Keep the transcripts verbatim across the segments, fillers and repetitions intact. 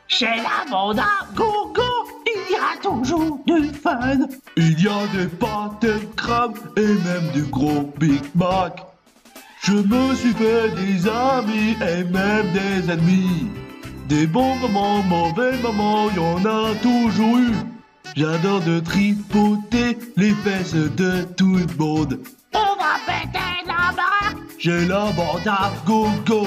Chez la bande à gogo, il y a toujours du fun. Il y a des pâtes et crabes et même du gros Big Mac. Je me suis fait des amis et même des ennemis. Des bons moments, mauvais moments, y en a toujours eu. J'adore de tripoter les fesses de tout le monde. On va péter la baraque. J'ai la bande à gogo.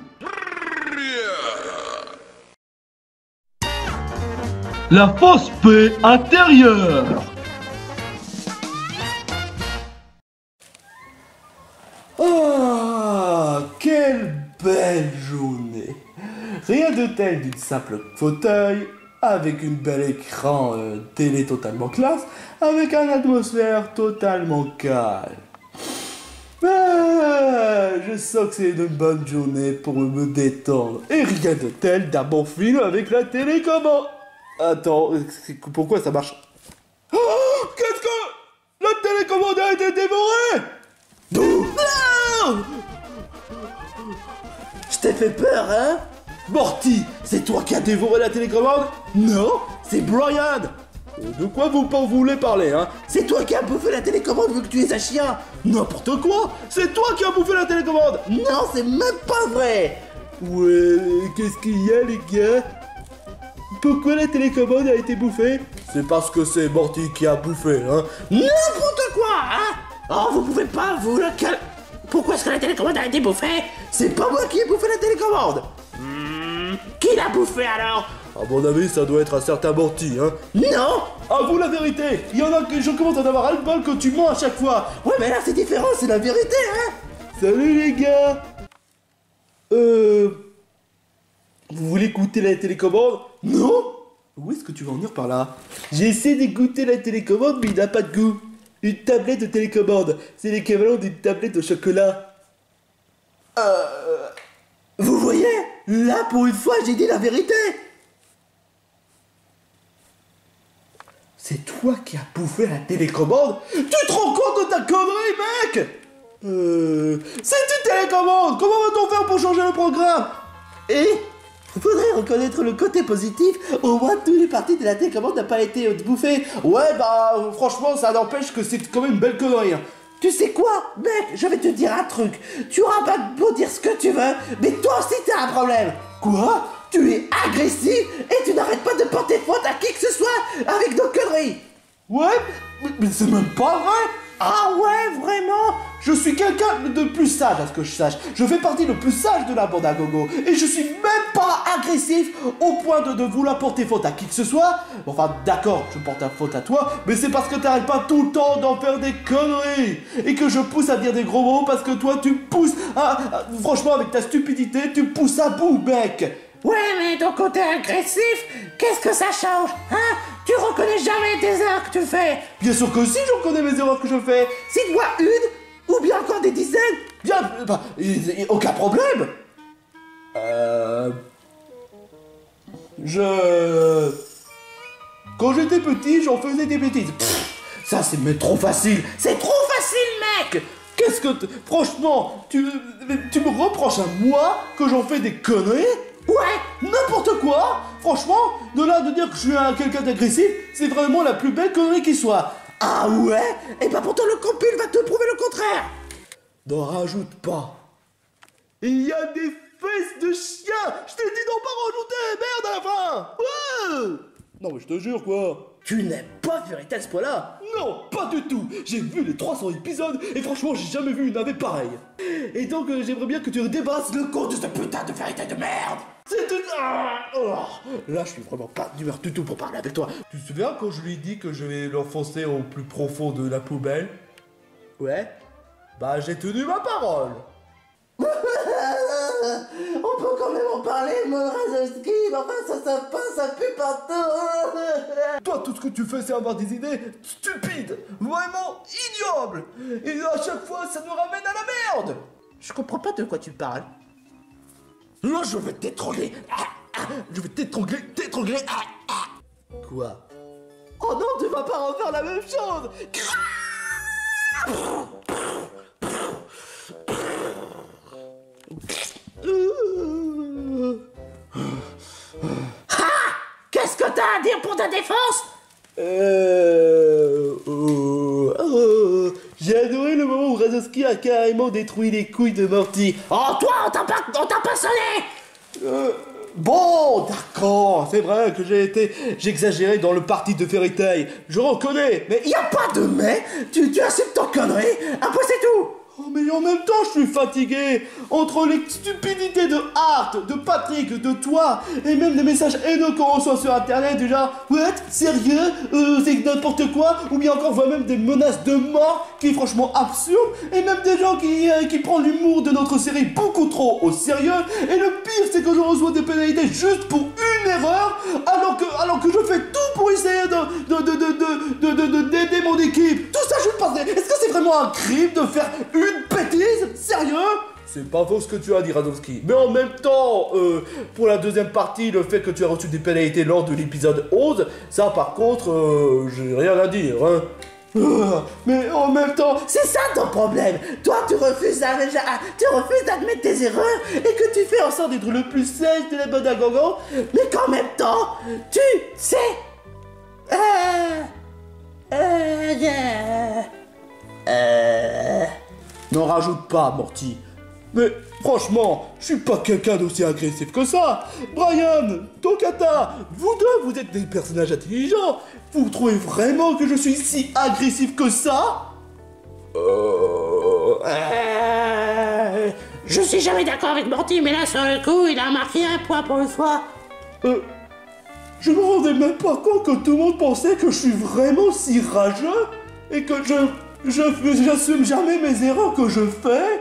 La fausse paix intérieure. Ah, quelle belle journée! Rien de tel d'une simple fauteuil, avec une belle écran euh, télé totalement classe, avec une atmosphère totalement calme. Ah, je sens que c'est une bonne journée pour me détendre. Et rien de tel d'un bon film avec la télécommande. Attends, pourquoi ça marche? Oh, qu'est-ce que... La télécommande a été dévorée! Non! Je t'ai fait peur, hein? Morty, c'est toi qui as dévoré la télécommande? Non, c'est Brian! De quoi vous pas voulez parler, hein? C'est toi qui as bouffé la télécommande vu que tu es un chien! N'importe quoi! C'est toi qui as bouffé la télécommande! Non, c'est même pas vrai! Ouais, qu'est-ce qu'il y a, les gars? Pourquoi la télécommande a été bouffée? C'est parce que c'est Morty qui a bouffé, hein? N'importe quoi, hein? Oh, vous pouvez pas, vous le cal... Pourquoi est-ce que la télécommande a été bouffée? C'est pas moi qui ai bouffé la télécommande. Hmm, qui l'a bouffé alors? À mon avis, ça doit être un certain Morty, hein? Non! Avoue la vérité! Il y en a que je commence à en avoir ras-le-bol que tu mens à chaque fois! Ouais, mais là c'est différent, c'est la vérité, hein? Salut les gars! Euh... Vous voulez goûter la télécommande? Non? Où est-ce que tu vas en venir par là? J'ai essayé de goûter la télécommande, mais il n'a pas de goût. Une tablette de télécommande, c'est l'équivalent d'une tablette au chocolat. Euh... Vous voyez? Là, pour une fois, j'ai dit la vérité. C'est toi qui as bouffé la télécommande? Tu te rends compte de ta connerie, mec? Euh... C'est une télécommande. Comment va-t-on faire pour changer le programme? Et... il faudrait reconnaître le côté positif, au moins toutes les parties de la télécommande n'ont pas été bouffées. Ouais, bah, franchement, ça n'empêche que c'est quand même une belle connerie. Hein. Tu sais quoi, mec, je vais te dire un truc. Tu auras pas beau dire ce que tu veux, mais toi aussi t'as un problème. Quoi? Tu es agressif et tu n'arrêtes pas de porter faute à qui que ce soit avec nos conneries. Ouais, mais, mais c'est même pas vrai. Ah ouais, vraiment? Je suis quelqu'un de plus sage à ce que je sache. Je fais partie le plus sage de la bande à gogo. Et je suis même pas agressif au point de, de vouloir porter faute à qui que ce soit. Enfin, d'accord, je porte la faute à toi, mais c'est parce que t'arrêtes pas tout le temps d'en faire des conneries. Et que je pousse à dire des gros mots parce que toi, tu pousses à... à franchement, avec ta stupidité, tu pousses à bout, mec. Ouais, mais ton côté agressif, qu'est-ce que ça change, hein? Tu reconnais jamais tes erreurs que tu fais. Bien sûr que si, je reconnais mes erreurs que je fais. Cite-moi une, ou bien encore des dizaines. Bien, bah, aucun problème. Euh... Je... Quand j'étais petit, j'en faisais des bêtises. Pff, ça, c'est mais trop facile. C'est trop facile, mec. Qu'est-ce que... T... Franchement, tu... tu me reproches à moi que j'en fais des conneries? Ouais, n'importe quoi. Franchement, de là de dire que je suis un quelqu'un d'agressif, c'est vraiment la plus belle connerie qui soit. Ah ouais? Et bah pourtant le compil va te prouver le contraire. N'en rajoute pas. Il y a des fesses de chien. Je t'ai dit d'en pas rajouter, merde à la fin. Ouais. Non mais je te jure quoi. Tu n'aimes pas Vérité à ce point-là? Non, pas du tout. J'ai vu les trois cents épisodes et franchement j'ai jamais vu une navée pareille. Et donc euh, j'aimerais bien que tu débarrasses le compte de ce putain de Vérité de merde. C'est une... Oh, là je suis vraiment pas d'humeur du tout pour parler avec toi. Tu te souviens quand je lui ai dit que je vais l'enfoncer au plus profond de la poubelle? Ouais. Bah j'ai tenu ma parole. On peut quand même en parler, mon Razowski, mais enfin ça, ça passe, ça pue partout. Toi, tout ce que tu fais, c'est avoir des idées stupides, vraiment ignobles. Et à chaque fois, ça nous ramène à la merde. Je comprends pas de quoi tu parles. Là, je vais t'étrangler. Je vais t'étrangler, t'étrangler. Quoi? Oh non, tu vas pas refaire la même chose. Ah! dire pour ta défense? Euh... euh, euh J'ai adoré le moment où Razowski a carrément détruit les couilles de Morty. Oh, toi, on t'a pas, on t'a pas sonné! Euh... Bon, d'accord, c'est vrai que j'ai été... J'ai exagéré dans le parti de Fairy Tail. Je reconnais, mais Y a pas de mais! Tu, tu acceptes ton connerie! Après, c'est tout! oh, mais en même temps, je suis fatigué. Entre les stupidités de Art, de Patrick, de toi, et même des messages haineux qu'on reçoit sur Internet, déjà, what? Sérieux? Euh, c'est n'importe quoi? Ou bien encore, voit même des menaces de mort, qui est franchement absurde, et même des gens qui, euh, qui prennent l'humour de notre série beaucoup trop au sérieux, et le pire, c'est que je reçois des pénalités juste pour une erreur, alors que, alors que je fais tout pour essayer de, de, de, de, de, de, de, d'aider mon équipe. Tout ça, je ne pense. Est-ce que c'est vraiment un crime de faire une bêtise? Sérieux? C'est pas faux ce que tu as dit, Razowski. Mais en même temps, euh, pour la deuxième partie, le fait que tu as reçu des pénalités lors de l'épisode onze, ça par contre, euh, j'ai rien à dire, hein. Euh, mais en même temps, c'est ça ton problème. Toi, tu refuses, à, tu refuses d'admettre tes erreurs et que tu fais en sorte d'être le plus sage de la bande à gogo, mais qu'en même temps, tu sais... Euh... Euh... Euh... euh... N'en rajoute pas, Morty. Mais franchement, je suis pas quelqu'un d'aussi agressif que ça. Brian, Tokata, vous deux, vous êtes des personnages intelligents. Vous trouvez vraiment que je suis si agressif que ça? Euh... euh... Je suis jamais d'accord avec Morty, mais là, sur le coup, il a marqué un point pour une fois. Euh... Je me rendais même pas compte que tout le monde pensait que je suis vraiment si rageux et que je... je j'assume jamais mes erreurs que je fais.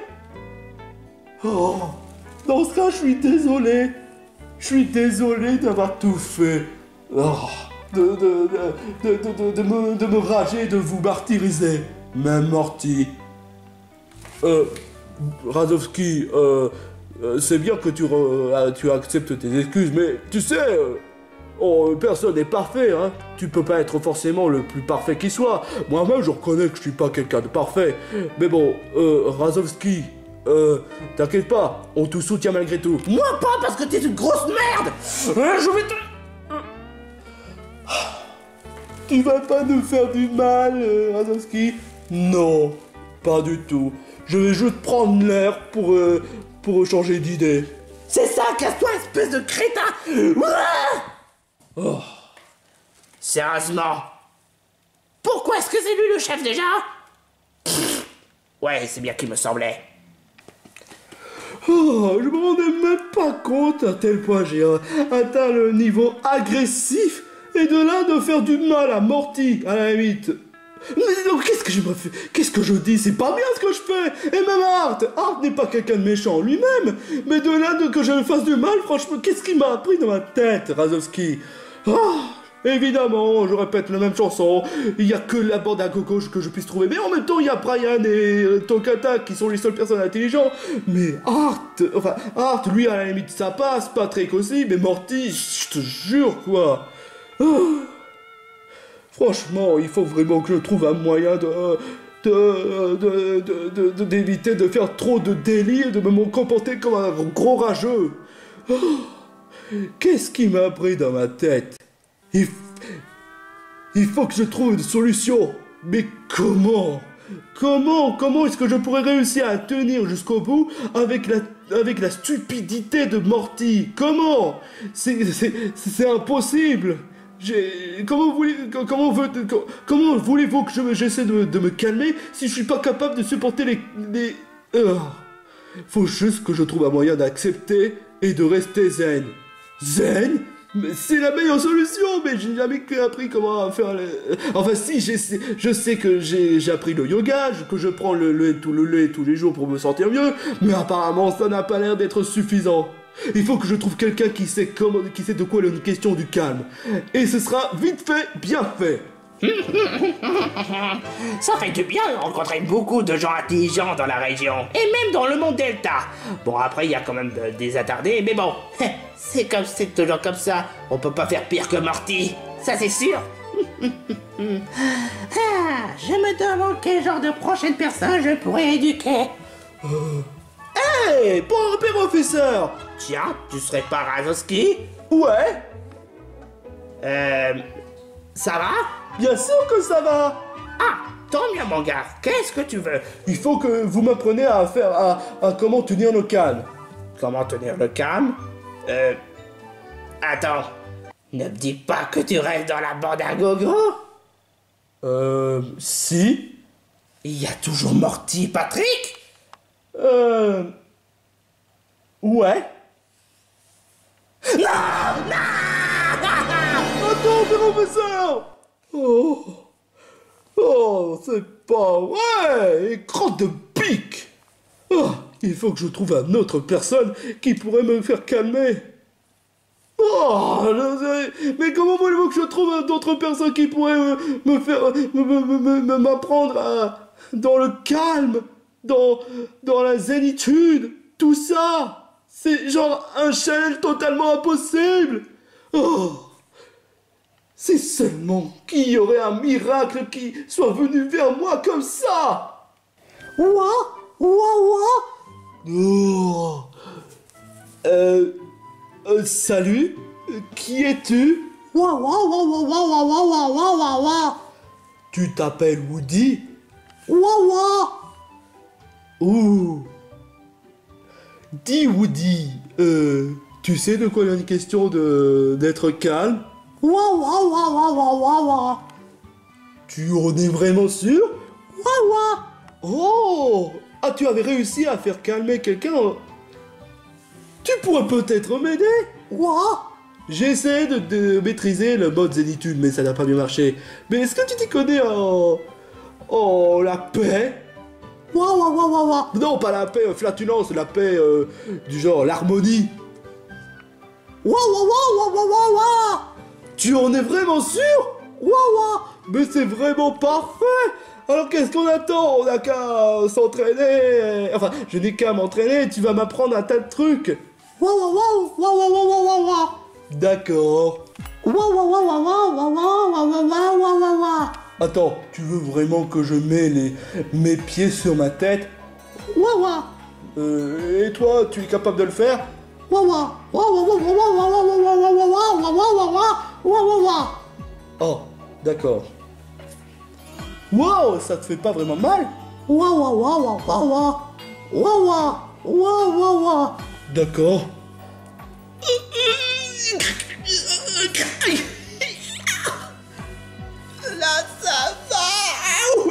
Oh, dans ce cas, je suis désolé. Je suis désolé d'avoir tout fait. Oh, de, de, de, de, de, de, me, de me rager, de vous martyriser. Même Morty. Euh, Razowski, euh, euh, c'est bien que tu, re, tu acceptes tes excuses, mais tu sais, euh, oh, personne n'est parfait, hein. Tu peux pas être forcément le plus parfait qui soit. Moi-même, je reconnais que je suis pas quelqu'un de parfait. Mais bon, euh, Razowski... Euh, t'inquiète pas, on te soutient malgré tout. Moi pas, parce que t'es une grosse merde. euh, Je vais te... Tu vas pas nous faire du mal, euh, Razowski? Non, pas du tout. Je vais juste prendre l'air pour, euh, pour changer d'idée. C'est ça, casse-toi, espèce de crétin. Oh. Sérieusement, pourquoi est-ce que c'est lui le chef déjà? Pff, ouais, c'est bien qu'il me semblait. Oh, je me rendais même pas compte à tel point j'ai euh, atteint le niveau agressif et de là de faire du mal à Morty, à la limite. Mais donc, qu'est-ce que je me fais? Qu'est-ce que je dis? C'est pas bien ce que je fais. Et même Art, Art n'est pas quelqu'un de méchant lui-même. Mais de là de que je me fasse du mal, franchement, qu'est-ce qui m'a appris dans ma tête, Razowski? Oh, évidemment, je répète la même chanson. Il y a que la bande à gogo que je puisse trouver. Mais en même temps, il y a Brian et euh, Tokata qui sont les seules personnes intelligentes. Mais Art, enfin, Art, lui, à la limite, ça passe. Patrick aussi. Mais Morty, je te jure, quoi. Oh. Franchement, il faut vraiment que je trouve un moyen de... de... de... de... de... de... d'éviter de faire trop de délire, de me comporter comme un gros rageux. Oh. Qu'est-ce qui m'a pris dans ma tête? Il... Il faut que je trouve une solution. Mais comment? Comment? Comment est-ce que je pourrais réussir à tenir jusqu'au bout avec la... avec la stupidité de Morty? Comment? C'est... c'est... c'est impossible. J'ai... Comment voulez... Comment, veut... Comment voulez-vous que je... j'essaie de... de me calmer si je suis pas capable de supporter les... les... Oh. Faut juste que je trouve un moyen d'accepter et de rester zen. Zen? Mais c'est la meilleure solution, mais j'ai jamais appris comment faire les... Enfin si, j'ai... je sais que j'ai... j'ai appris le yoga, que je prends le lait, tout le lait tous les jours pour me sentir mieux, mais apparemment ça n'a pas l'air d'être suffisant. Il faut que je trouve quelqu'un qui sait comment, qui sait de quoi il est une question du calme. Et ce sera vite fait, bien fait. Ça fait du bien de rencontrer beaucoup de gens intelligents dans la région, et même dans le monde Delta. Bon, après, il y a quand même des attardés, mais bon, c'est comme c'est toujours comme ça. On peut pas faire pire que Morty, ça c'est sûr. Ah, je me demande quel genre de prochaine personne je pourrais éduquer. Euh... Hey, bon professeur. Tiens, tu serais pas Razowski? Ouais. Euh... Ça va? Bien sûr que ça va. Ah, tant mieux mon gars, qu'est-ce que tu veux? Il faut que vous m'appreniez à faire, à, à comment tenir le calme. Comment tenir le calme? Euh... Attends, ne me dis pas que tu restes dans la bande à gogo? Euh, si. Il y a toujours Morty Patrick? Euh... Ouais. Non! Non! Attends, professeur! Oh, oh, c'est pas vrai! Et crotte de pique! Oh, il faut que je trouve une autre personne qui pourrait me faire calmer. Oh, je- mais comment voulez-vous que je trouve d'autres personnes qui pourraient me, me faire, me- me- me- me- m'apprendre à- dans le calme, dans, dans la zénitude, tout ça? C'est genre un challenge totalement impossible. Oh. Si seulement qu'il y aurait un miracle qui soit venu vers moi comme ça. Ouah, ouah, ouah. Oh. Euh, euh, salut, qui es-tu? Ouah, ouah, ouah, ouah, ouah, ouah, ouah, ouah, ouah, ouah. Tu t'appelles Woody? Ouah, ouah. Ouh. Dis Woody, euh, tu sais de quoi il y a une question de d'être calme? Ouah, ouah, ouah, ouah, ouah, ouah, ouah. Tu en es vraiment sûr? Ouah, ouah. Oh. Ah, tu avais réussi à faire calmer quelqu'un? Tu pourrais peut-être m'aider? Ouah. J'ai essayé de, de maîtriser le mode zénitude, mais ça n'a pas bien marché. Mais est-ce que tu t'y connais en... en la paix? Ouah, ouah, ouah, ouah, ouah. Non, pas la paix euh, flatulence, la paix euh, du genre l'harmonie. Ouah, ouah, ouah, ouah, ouah, ouah, ouah. Tu en es vraiment sûr? Ouah, ouah. Mais c'est vraiment parfait. Alors qu'est-ce qu'on attend? On n'a qu'à s'entraîner. Enfin, je n'ai qu'à m'entraîner, tu vas m'apprendre un tas de trucs. Ouah, ouah, ouah, ouah, ouah, ouah, ouah, ouah. D'accord. Ouah, ouah, ouah, ouah, ouah, ouah, ouah, ouah, ouah, ouah, ouah, ouah. Attends, tu veux vraiment que je mets les, mes pieds sur ma tête? Ouah, ouah. Euh, et toi, tu es capable de le faire? Ouah, ouah. Ouah, ouah, ouah, ouah, ouah, ouah, ouah, ouah, ouah, ouah, ouah, ouah, ouah, ouah, ouah, ouah. Oh, d'accord. Wow, ça te fait pas vraiment mal? Ouah, ouah, ouah, ouah, ouah, ouah. Ouah, ouah, ouah, ouah, ouah. D'accord. Là, ça va!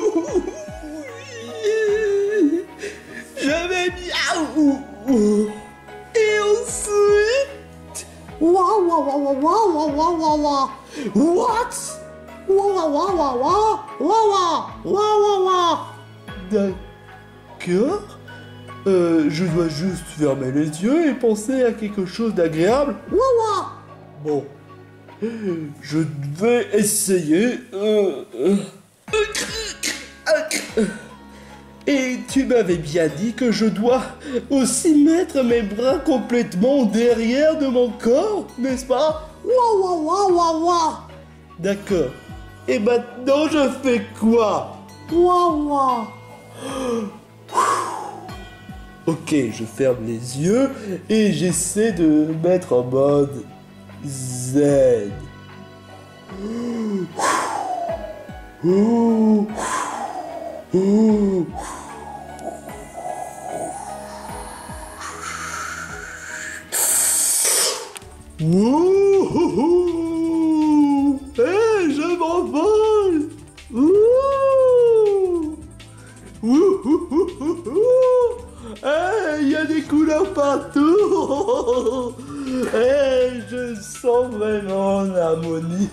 Je vais bien! Et ensuite... Ouah, ouah, ouah, ouah, ouah, ouah, ouah, ouah. What? Ouah, ouah, ouah, ouah, ouah, ouah, ouah, ouah, ouah. D'accord. Euh, je dois juste fermer les yeux et penser à quelque chose d'agréable. Ouah, ouah. Bon. Je vais essayer. Euh, euh. Et tu m'avais bien dit que je dois aussi mettre mes bras complètement derrière de mon corps, n'est-ce pas? Ouah, ouah, ouah, ouah, ouah. D'accord. Et maintenant je fais quoi? Ouah, ouah. Ok, je ferme les yeux et j'essaie de mettre en mode zen. Ouh. Ouh. Ouh. Eh, je m'envole. Ouh. Ouh. Eh, il y a des couleurs partout. Eh, je sens vraiment l'harmonie.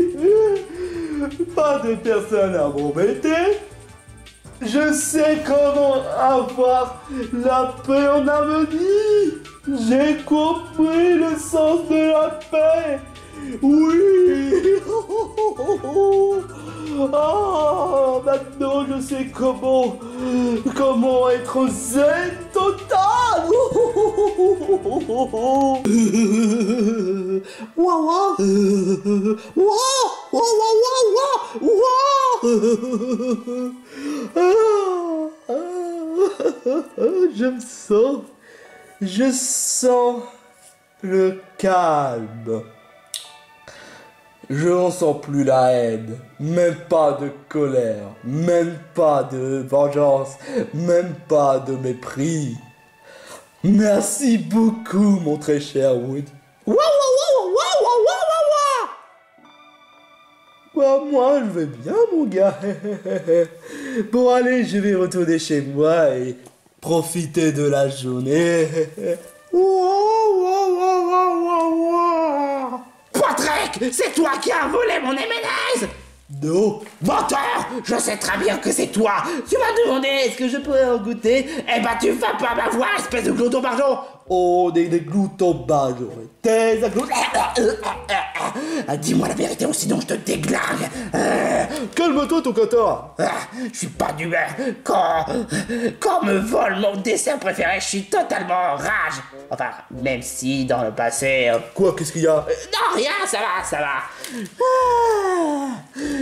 Pas de personne à m'embêter. Je sais comment avoir la paix en harmonie. J'ai compris le sens de la paix. Oui. Oh, maintenant je sais comment, comment être zen total. Ouah, ouah. Ouah, ouah, ouah, ouah, ouah. Je me sens, je sens le calme. Je n'en sens plus la haine, même pas de colère, même pas de vengeance, même pas de mépris. Merci beaucoup, mon très cher Wood. Waouh, waouh, waouh, waouh, waouh, waouh, waouh. Bah, moi, je vais bien, mon gars. Bon, allez, je vais retourner chez moi et profiter de la journée. Waouh, waouh, waouh, waouh, waouh, waouh. Patrick, c'est toi qui as volé mon M and M's. Non. Menteur, je sais très bien que c'est toi. Tu m'as demandé est-ce que je pourrais en goûter. Eh ben tu vas pas m'avoir, espèce de glouton barjon. Oh, des, des gloutons barjons. Tes agloutons. Ah, dis-moi la vérité ou sinon je te déglingue. Euh, Calme-toi, ton cotard. ah, je suis pas d'humeur. Quand, quand on me vole mon dessert préféré, je suis totalement en rage. Enfin, même si dans le passé... euh, Quoi, qu'est-ce qu'il y a? Non, rien, ça va, ça va. Ah.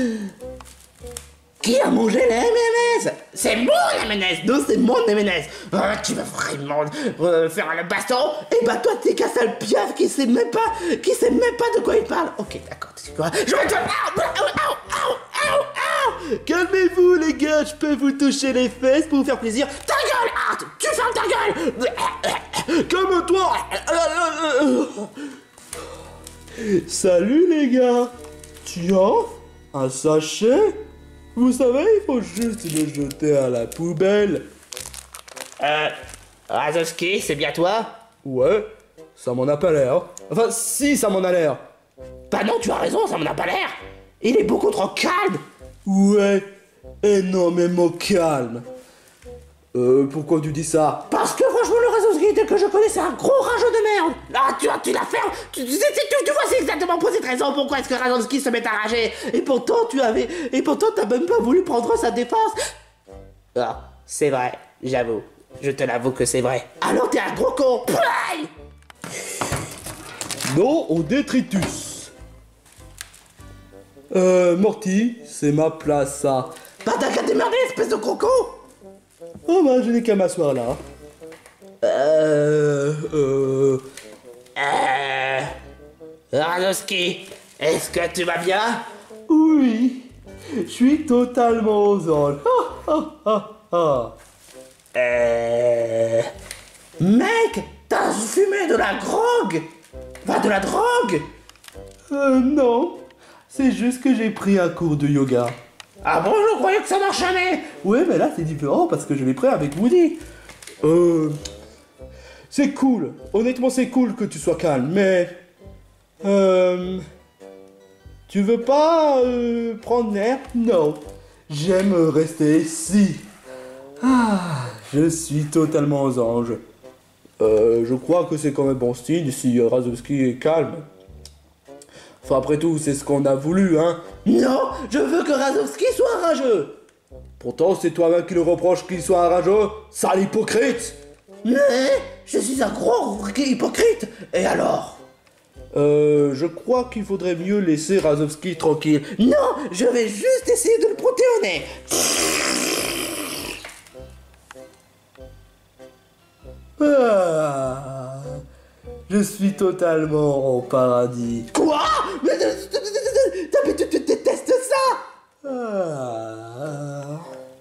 Qui a mangé les M and M's? C'est mon M and M's, non, c'est mon M and M's. Ah, tu veux vraiment euh, faire le baston? Eh bah toi, t'es qu'un sale piaf qui sait même pas, qui sait même pas de quoi il parle. Ok, d'accord, tu sais quoi? Je vais te... Au, au, au, au, au. Calmez-vous, les gars, je peux vous toucher les fesses pour vous faire plaisir. Ta gueule, Art, tu fermes ta gueule. Calme-toi. Salut, les gars. Tiens, un sachet. Vous savez, il faut juste le jeter à la poubelle. Euh, Razowski, c'est bien toi? Ouais, ça m'en a pas l'air. Enfin, si, ça m'en a l'air. Bah non, tu as raison, ça m'en a pas l'air. Il est beaucoup trop calme. Ouais, énormément calme. Euh, pourquoi tu dis ça? Parce que franchement, le Razowski, tel que je connais, c'est un gros rageux de merde. Là, tu, tu la fermes. Tu, tu, tu, tu, tu vois, c'est exactement pour cette raison pourquoi est-ce que Razowski se met à rager. Et pourtant, tu avais... Et pourtant, t'as même pas voulu prendre sa défense. Ah, c'est vrai, j'avoue. Je te l'avoue que c'est vrai. Alors t'es un gros con. Play. Non au détritus. Euh, Morty, c'est ma place, ça. Bah t'as qu'à démerder, espèce de gros con. Oh bah, je n'ai qu'à m'asseoir là. Euh... Euh... Euh... Razowski, est-ce que tu vas bien? Oui, je suis totalement aux anges. Ah, ah, ah, ah. Euh... Mec, t'as fumé de la drogue. Enfin, de la drogue. Euh, non. C'est juste que j'ai pris un cours de yoga. Ah bon, je croyais que ça marchait. Ouais, mais là c'est différent parce que je l'ai pris avec Woody. Euh... C'est cool. Honnêtement, c'est cool que tu sois calme, mais... Euh... Tu veux pas euh, prendre l'air? Non. J'aime rester ici. Ah, je suis totalement aux anges. Euh, je crois que c'est quand même bon style si euh, Razowski est calme. Enfin, après tout, c'est ce qu'on a voulu, hein. Non, je veux que Razowski soit rageux. Pourtant, c'est toi-même qui le reproche qu'il soit un rageux. Sale hypocrite. Mais je suis un gros hypocrite. Et alors? Euh, je crois qu'il faudrait mieux laisser Razowski tranquille. Non, je vais juste essayer de le protéger au nez. Ah, je suis totalement au paradis. Quoi? Mais mais tu tu détestes ça? Ah.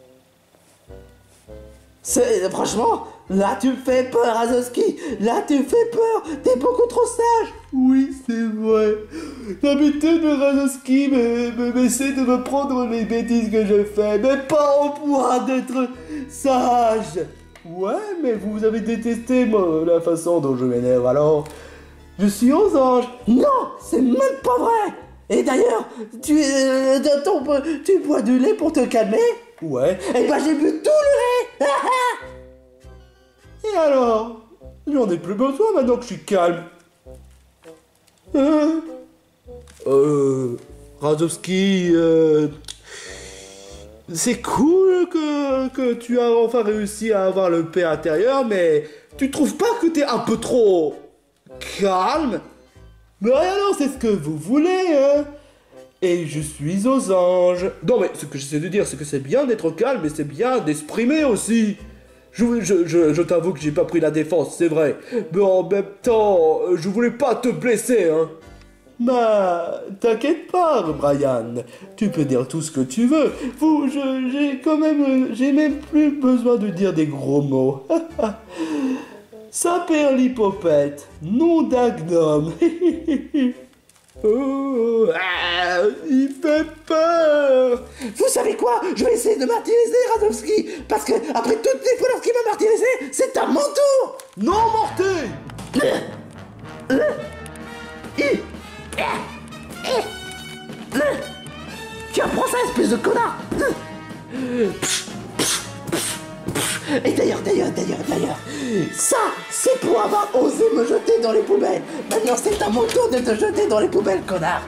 C'est, franchement, là tu me fais peur, Razowski. Là tu me fais peur. T'es beaucoup trop sage. Oui, c'est vrai. D'habitude, le Razowski me, me, me essaie de me prendre les bêtises que je fais, mais pas au point d'être sage. Ouais, mais vous avez détesté moi, la façon dont je m'énerve, alors je suis aux anges. Non, c'est même pas vrai. Et d'ailleurs, tu, euh, ton, tu bois du lait pour te calmer? Ouais. Eh ben j'ai bu tout le lait. Et alors? J'en ai plus besoin maintenant que je suis calme. Euh... Euh... Razowski, euh... C'est cool que, que tu as enfin réussi à avoir le paix intérieur, mais tu trouves pas que t'es un peu trop calme? Mais alors, c'est ce que vous voulez, hein? Et je suis aux anges. Non, mais ce que j'essaie de dire, c'est que c'est bien d'être calme, mais c'est bien d'exprimer aussi. Je, je, je, je t'avoue que j'ai pas pris la défense, c'est vrai. Mais en même temps, je voulais pas te blesser, hein. Bah, t'inquiète pas, Brian. Tu peux dire tout ce que tu veux. Vous, je, j'ai quand même, j'ai même plus besoin de dire des gros mots. Saperlipopette, nom d'un gnome. Oh, ah, il fait peur. Vous savez quoi? Je vais essayer de martyriser Razowski, parce que après toutes les fois qu'il m'a martyrisé, c'est à mon tour. Non, Morty. Tu apprends ça, espèce de connard. Et d'ailleurs, d'ailleurs, d'ailleurs, d'ailleurs, ça, c'est pour avoir osé me jeter dans les poubelles. Maintenant, c'est à mon tour de te jeter dans les poubelles, connard.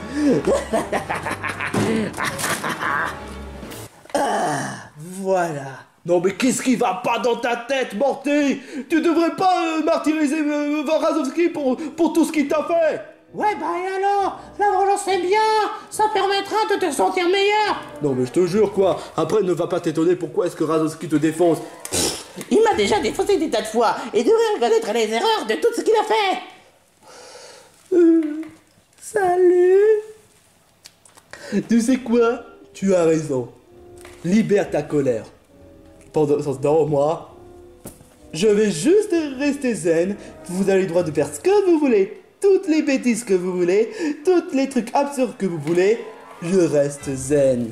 Ah, voilà. Non mais qu'est-ce qui va pas dans ta tête, Morty? Tu devrais pas euh, martyriser euh, Razowski pour, pour tout ce qu'il t'a fait. Ouais, bah et alors? La vengeance c'est bien. Ça permettra de te sentir meilleur. Non mais je te jure quoi, après ne va pas t'étonner pourquoi est-ce que Razowski te défonce. Il m'a déjà défoncé des tas de fois et devrait reconnaître les erreurs de tout ce qu'il a fait. Euh, salut. Tu sais quoi? Tu as raison. Libère ta colère. Pendant ce temps, moi, je vais juste rester zen. Vous avez le droit de faire ce que vous voulez, toutes les bêtises que vous voulez, tous les trucs absurdes que vous voulez. Je reste zen.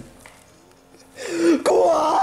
Quoi?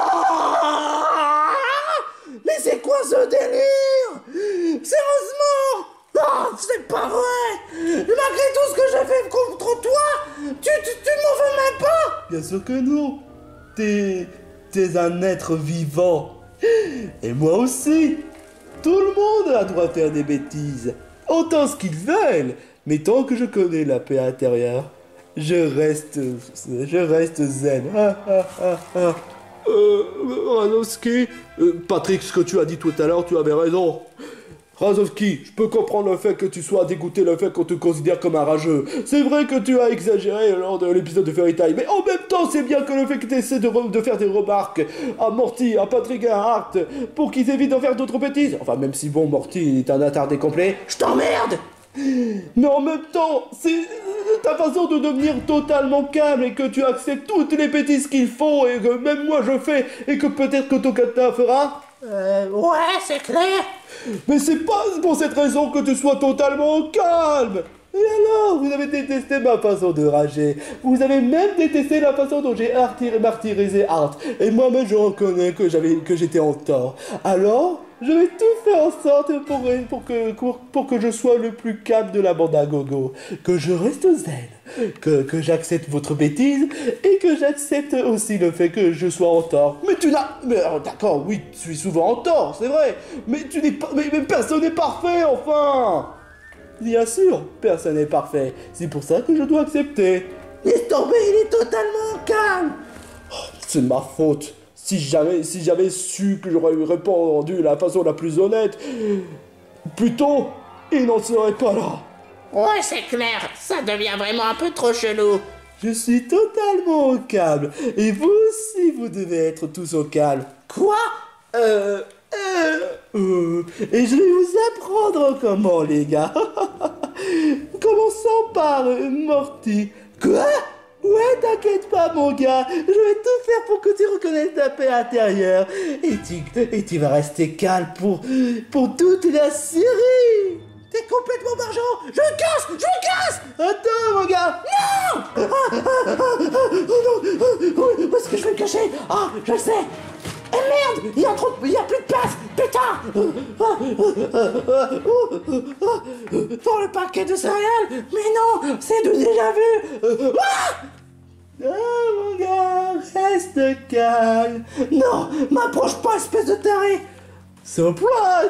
Mais c'est quoi ce délire? Sérieusement? Non, c'est pas vrai. Malgré tout ce que j'ai fait contre toi, tu, tu, tu m'en veux même pas? Bien sûr que non. T'es... T'es un être vivant. Et moi aussi. Tout le monde a droit de faire des bêtises. Autant ce qu'ils veulent. Mais tant que je connais la paix intérieure, je reste... Je reste zen. Ah, ah, ah, ah. Euh... Razowski, euh, Patrick, ce que tu as dit tout à l'heure, tu avais raison. Razowski, je peux comprendre le fait que tu sois dégoûté, le fait qu'on te considère comme un rageux. C'est vrai que tu as exagéré lors de l'épisode de Fairy Tail, mais en même temps, c'est bien que le fait que tu essaies de, de faire des remarques à Morty, à Patrick et à Hart pour qu'ils évitent d'en faire d'autres bêtises. Enfin, même si bon, Morty est un attardé complet. Je t'emmerde. Mais en même temps, c'est ta façon de devenir totalement calme et que tu acceptes toutes les bêtises qu'ils font et que même moi je fais et que peut-être que Tokata fera. Euh, ouais, c'est clair. Mais c'est pas pour cette raison que tu sois totalement calme. Et alors, vous avez détesté ma façon de rager. Vous avez même détesté la façon dont j'ai martyrisé Hart. Et moi-même, je reconnais que j'avais, que j'étais en tort. Alors, je vais tout faire en sorte pour, pour, que, pour, pour que je sois le plus calme de la bande à gogo. Que je reste zen. Que, que j'accepte votre bêtise. Et que j'accepte aussi le fait que je sois en tort. Mais tu n'as... Mais oh, d'accord, oui, tu suis souvent en tort, c'est vrai. Mais tu n'es pas... Mais, mais personne n'est parfait, enfin. Bien sûr, personne n'est parfait. C'est pour ça que je dois accepter. Laisse tomber, il est totalement calme. Oh, c'est de ma faute. Si j'avais, si j'avais su que j'aurais répondu de la façon la plus honnête, plutôt, il n'en serait pas là. Ouais, c'est clair, ça devient vraiment un peu trop chelou. Je suis totalement au calme. Et vous aussi, vous devez être tous au calme. Quoi? Euh... Euh, euh, et je vais vous apprendre comment, les gars. Commençons par euh, Morty. Quoi? Ouais, t'inquiète pas, mon gars. Je vais tout faire pour que tu reconnaisses ta paix intérieure. Et tu, et tu vas rester calme pour, pour toute la série. T'es complètement barjot. Je le casse, je le casse. Attends, mon gars. Non. Ah, ah, ah, ah, oh non. Où, où est-ce que je vais le cacher? Ah, je le sais. Eh merde, il y a trop, il y a plus de place, putain. Dans le paquet de céréales. Mais non, c'est de déjà vu. Ah, ah mon gars, reste calme. Non, m'approche pas, espèce de taré. Surprise.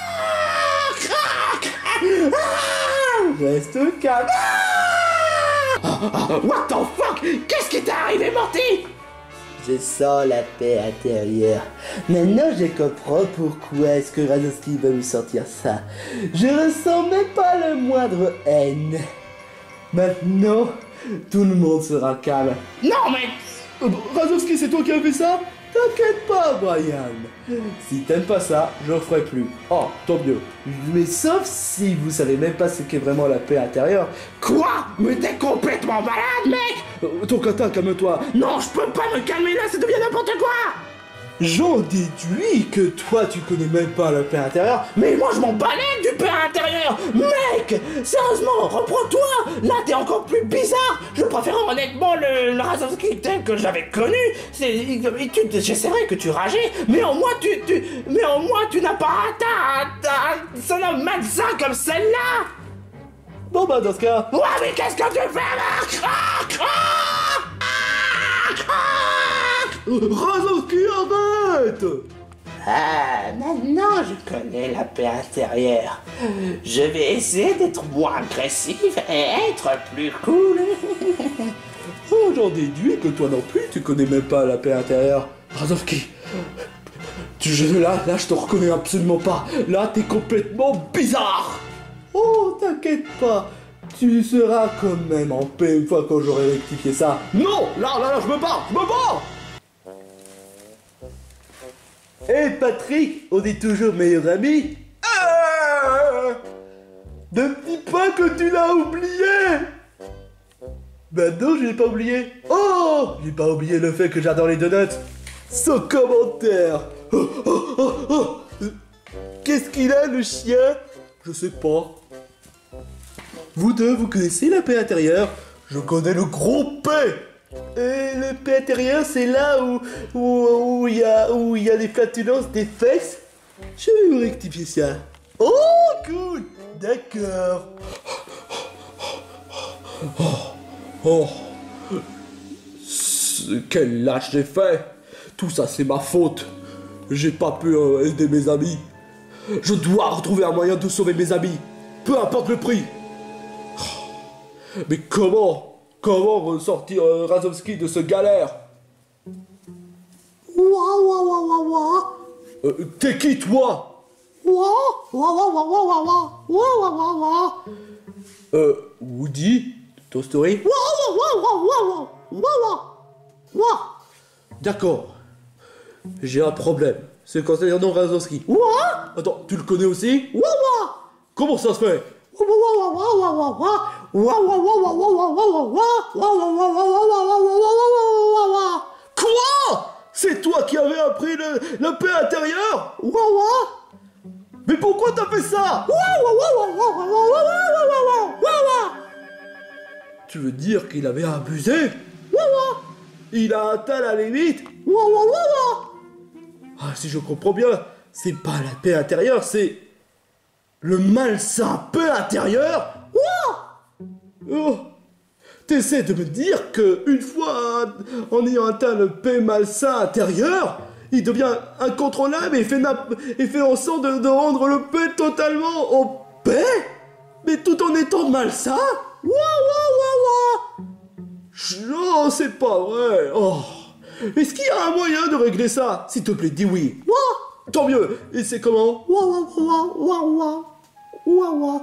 Non. Ah, reste calme. Ah, what the fuck? Qu'est-ce qui t'est arrivé, Morty? Je sens la paix intérieure. Maintenant, je comprends pourquoi est-ce que Razowski va me sortir ça. Je ressens même pas le moindre haine. Maintenant, tout le monde sera calme. Non, mais... Euh, Razowski, c'est toi qui as fait ça? T'inquiète pas, Brian. Si t'aimes pas ça, je le ferai plus. Oh, tant mieux. Mais sauf si vous savez même pas ce qu'est vraiment la paix intérieure. Quoi? Mais t'es complètement malade, mec! Euh, ton kata, calme-toi. Non, je peux pas me calmer là, ça devient n'importe quoi! J'en déduis que toi, tu connais même pas la paix intérieure. Mais moi je m'en balèque du père intérieur! Mec! Sérieusement, reprends-toi! Là t'es encore plus bizarre! Je préfère honnêtement le, le Razowski tel que j'avais connu! C'est. tu- C'est vrai que tu rageais, mais au moins tu. tu mais au moins tu n'as pas atteint un son homme malsain comme celle-là! Bon bah dans ce cas... Ouais, mais qu'est-ce que tu fais là? Crac, crac, crac. Razowski, arrête! Ah, maintenant je connais la paix intérieure. Je vais essayer d'être moins agressif et être plus cool. Oh, j'en déduis que toi non plus, tu connais même pas la paix intérieure. Razowski, tu, je, là, là, je te reconnais absolument pas. Là, t'es complètement bizarre. Oh, t'inquiète pas. Tu seras quand même en paix une fois quand j'aurai rectifié ça. Non, là, là, là, je me bats, je me bats. Hé hey Patrick, on est toujours meilleurs amis. Ah, ne me dis pas que tu l'as oublié. Ben non, je l'ai pas oublié. Oh, j'ai pas oublié le fait que j'adore les donuts. Sans commentaire. Oh, oh, oh, oh. Qu'est-ce qu'il a le chien? Je sais pas. Vous deux, vous connaissez la paix intérieure? Je connais le gros P. Et le paix intérieur, c'est là où où où il y a où il y a les flatulences des fesses. Je vais vous rectifier ça. Oh, cool. D'accord. Oh, oh. Quel lâche j'ai fait. Tout ça, c'est ma faute. J'ai pas pu euh, aider mes amis. Je dois retrouver un moyen de sauver mes amis. Peu importe le prix. Mais comment? Comment ressortir euh, Razowski de ce galère? Ouah, ouah, ouah, ouah, ouah. Euh, T'es qui, toi? Ouah, ouah, ouah, ouah, ouah, ouah, ouah, ouah, ouah, ouah. Euh, Woody? Toy Story? Ouah, ouah, ouah, ouah, ouah, ouah, ouah, ouah. D'accord. J'ai un problème. C'est concernant Razowski. Ouah. Attends, tu le connais aussi? Ouah, ouah. Comment ça se fait? Ouah, ouah, ouah, ouah, ouah, ouah. Ouah, ouah, ouah, ouah, ouah, ouah, ouah, ouah. Ouah, ouah, ouah, ouah, ouah, ouah, ouah, ouah, ouah. Quoi? C'est toi qui avais appris le, la paix intérieure? Ouah, ouah. Mais pourquoi t'as fait ça? Ouah, ouah, ouah, ouah, ouah, ouah, ouah, ouah, ouah, ouah, ouah. Tu veux dire qu'il avait abusé? Ouah, ouah. Il a atteint la limite? Ouah, ouah, ouah, ouah. Ah, si je comprends bien, c'est pas la paix intérieure, c'est le malsain paix intérieure. Ouah. Oh, t'essaies de me dire que une fois en ayant atteint le paix malsain intérieur, il devient incontrôlable et fait, et fait en sorte de, de rendre le paix totalement en paix, mais tout en étant malsain. Ouah, ouah, ouah, ouah. Non, c'est pas vrai. Oh. Est-ce qu'il y a un moyen de régler ça? S'il te plaît, dis oui. Ouah. Tant mieux. Et c'est comment? Ouah, ouah, ouah, ouah, ouah. Ouah, ouah.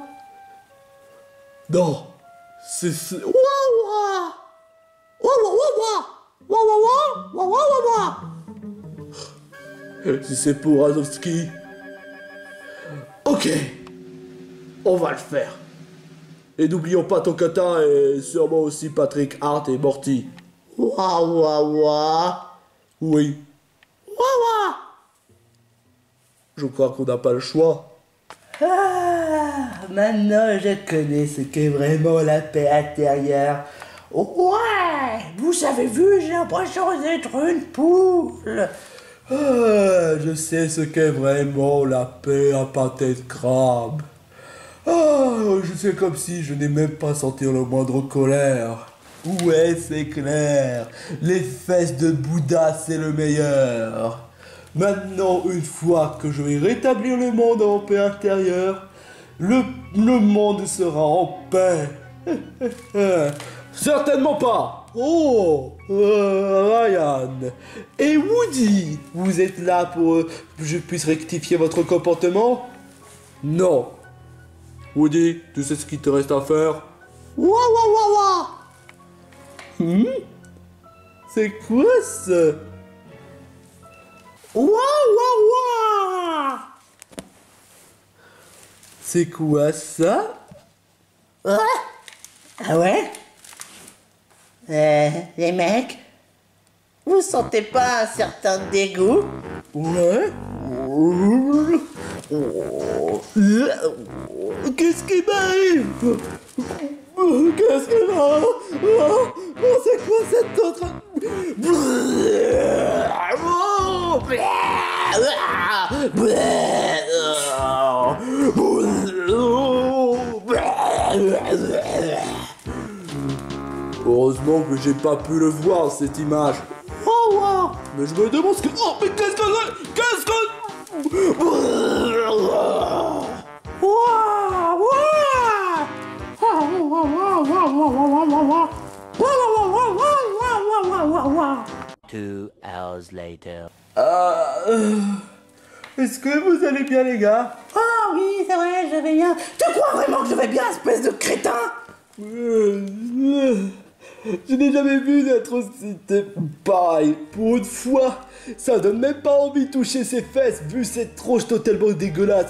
Non. C'est... c'est- Ouah, ouah. Ouah, ouah, ouah. Ouah, ouah, ouah. Ouah, ouah, ouah, ouah. Si c'est pour Razowski... Ok. On va le faire. Et n'oublions pas ton kata et sûrement aussi Patrick, Hart et Morty. Ouah, ouah, ouah. Oui. Ouah, ouah. Je crois qu'on n'a pas le choix. Ah, maintenant je connais ce qu'est vraiment la paix intérieure. Ouais, vous avez vu, j'ai l'impression d'être une poule. Ah, je sais ce qu'est vraiment la paix à pâté de crabe. Ah, je sais comme si je n'ai même pas senti le moindre colère. Ouais, c'est clair. Les fesses de Bouddha, c'est le meilleur. Maintenant, une fois que je vais rétablir le monde en paix intérieure, le, le monde sera en paix. Certainement pas. Oh, euh, Ryan. Et Woody, vous êtes là pour euh, que je puisse rectifier votre comportement? Non. Woody, tu sais ce qu'il te reste à faire? Ouah, ouah, ouah, ouah. Hmm? C'est quoi ça? C'est quoi ça? Ah, ah ouais? Euh, les mecs, vous sentez pas un certain dégoût? Ouais. Qu'est-ce qui m'arrive? Qu'est-ce qui m'arrive? Oh, c'est quoi cette autre? Heureusement que j'ai pas pu le voir, cette image. Oh wow. Mais je me demande ce que... Oh, mais qu'est-ce que... Qu'est-ce que... Two hours later. Euh... Est-ce que vous allez bien, les gars? Ah oui, c'est vrai, je vais bien. Tu crois vraiment que je vais bien, espèce de crétin? Euh, euh, Je n'ai jamais vu d'atrocité pareille. Pour une fois, ça donne même pas envie de toucher ses fesses, vu cette tronche totalement dégueulasse.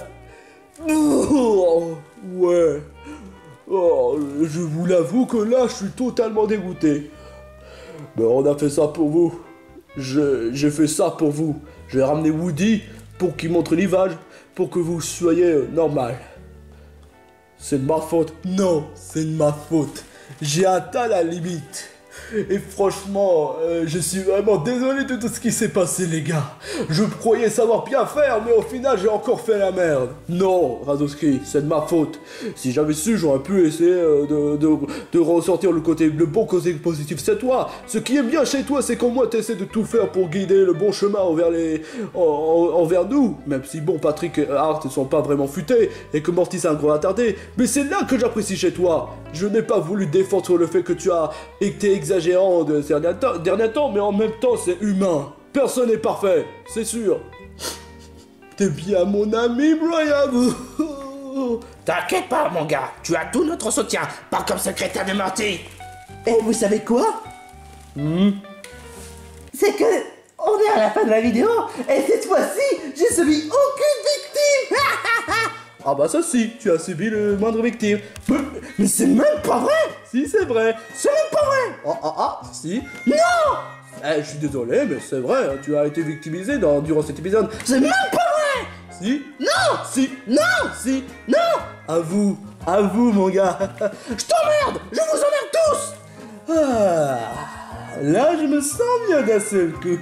Oh, ouais. Oh, je vous l'avoue que là, je suis totalement dégoûté. Mais on a fait ça pour vous. Je, j'ai fait ça pour vous. J'ai ramené Woody pour qu'il montre l'image, pour que vous soyez euh, normal. C'est de ma faute. Non, c'est de ma faute. J'ai atteint la limite. Et franchement, euh, je suis vraiment désolé de tout ce qui s'est passé, les gars. Je croyais savoir bien faire, mais au final, j'ai encore fait la merde. Non, Razowski, c'est de ma faute. Si j'avais su, j'aurais pu essayer euh, de, de, de ressortir le côté, le bon côté positif. C'est toi. Ce qui est bien chez toi, c'est qu'au moins, tu essaies de tout faire pour guider le bon chemin envers, les, en, en, envers nous. Même si, bon, Patrick et Hart ne sont pas vraiment futés, et que Morty c'est un gros attardé. Mais c'est là que j'apprécie chez toi. Je n'ai pas voulu défendre sur le fait que tu as été exagérant de ces derniers temps, derniers temps, mais en même temps, c'est humain. Personne n'est parfait, c'est sûr. T'es bien mon ami, Brian. T'inquiète pas, mon gars, tu as tout notre soutien, pas comme ce crétin de Morty. Et vous savez quoi? Hmm. C'est que on est à la fin de la vidéo, et cette fois-ci, j'ai subi aucune victime. Ah bah ça si, tu as subi le moindre victime. Mais, mais c'est même pas vrai. Si, c'est vrai. C'est même pas vrai. Ah ah ah, si. Non. Eh, je suis désolé, mais c'est vrai, hein, tu as été victimisé dans, durant cet épisode. C'est même pas vrai. Si. Non. Si. Non. Si. Non. À vous, à vous, mon gars. Je t'emmerde. Je vous emmerde tous. Ah, là, je me sens bien d'un seul coup.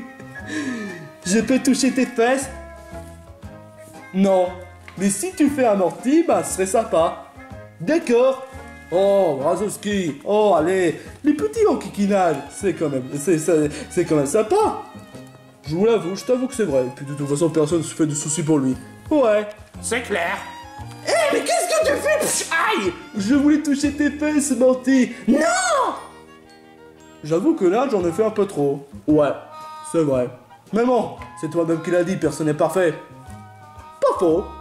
Je peux toucher tes fesses? Non. Mais si tu fais un Morty, bah, ce serait sympa. D'accord. Oh, Razowski. Oh, allez. Les petits enquiquinages, c'est quand même, c'est, c'est, c'est quand même sympa. Je vous l'avoue, je t'avoue que c'est vrai. Et puis de toute façon, personne ne se fait de soucis pour lui. Ouais. C'est clair. Eh, mais qu'est-ce que tu fais? Pff, aïe. Je voulais toucher tes fesses, Morty. Non. J'avoue que là, j'en ai fait un peu trop. Ouais, c'est vrai. Mais bon, c'est toi-même qui l'as dit, personne n'est parfait. Pas faux.